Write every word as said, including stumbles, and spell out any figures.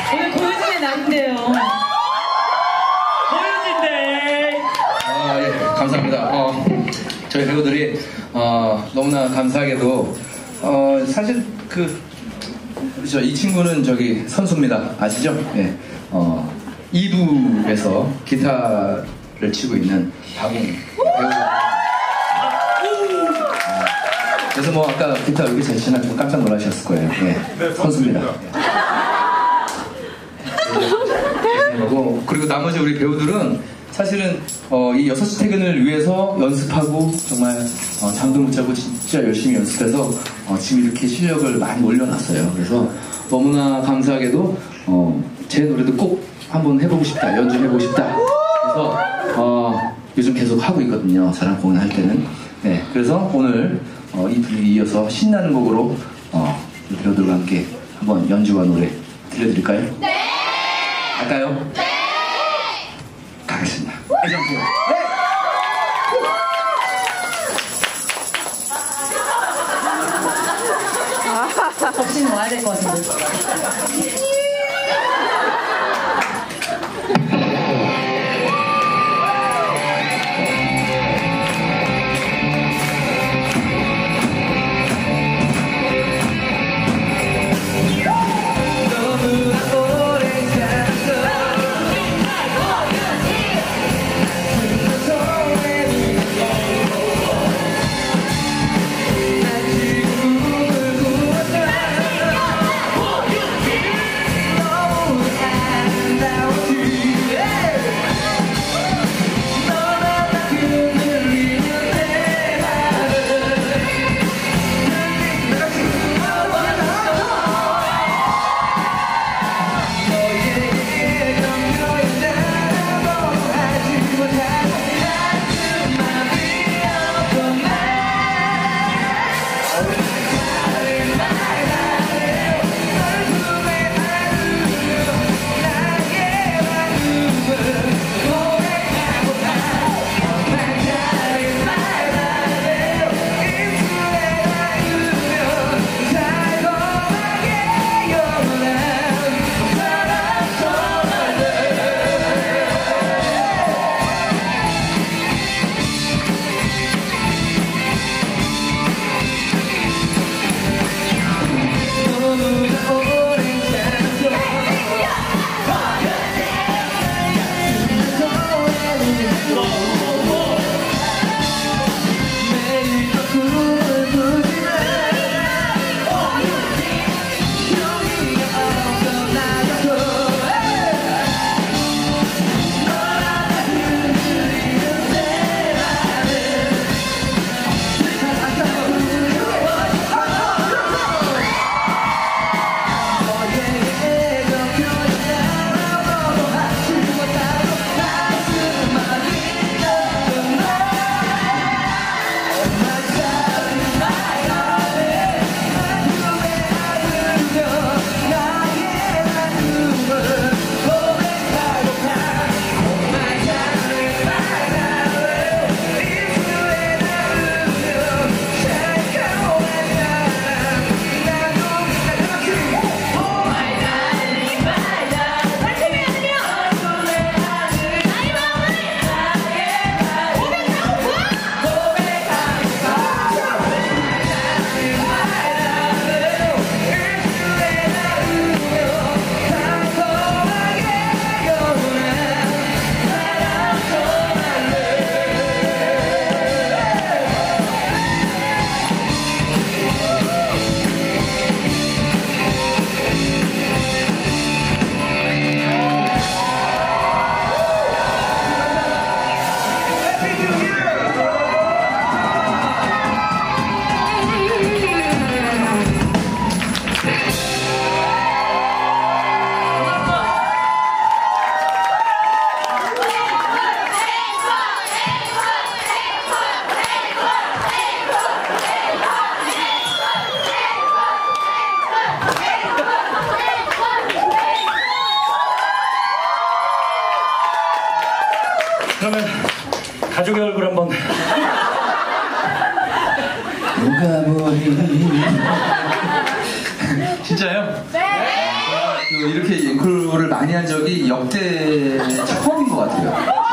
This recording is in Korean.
오늘 고유진의 날인데요. 고유진데. 아, 예, 감사합니다. 어, 저희 배우들이 어, 너무나 감사하게도 어, 사실 그 그렇죠. 이 친구는 저기 선수입니다. 아시죠? 예. 어, 이 부에서 기타를 치고 있는 박웅 배우. 그래서 뭐 아까 기타 여기 잘 치나서 깜짝 놀라셨을 거예요. 예. 선수입니다. 그리고, 그리고 나머지 우리 배우들은 사실은 어, 이 여섯 시 퇴근을 위해서 연습하고 정말 어, 잠도 못 자고 진짜 열심히 연습해서 어, 지금 이렇게 실력을 많이 올려놨어요. 그래서 너무나 감사하게도 어, 제 노래도 꼭 한번 해보고 싶다, 연주해보고 싶다. 그래서 어, 요즘 계속 하고 있거든요. 사랑 공연 할 때는. 네, 그래서 오늘 어, 이 분위기 이어서 신나는 곡으로 어, 배우들과 함께 한번 연주와 노래 들려드릴까요? 네! 할까요? 네! 가겠습니다. 애정표. 네! 접시는 와야 될 것 같은데. 그러면 가족의 얼굴 한번. 누가 뭐니? 진짜요? 네! 이렇게 앵콜을 많이 한 적이 역대 처음인 것 같아요.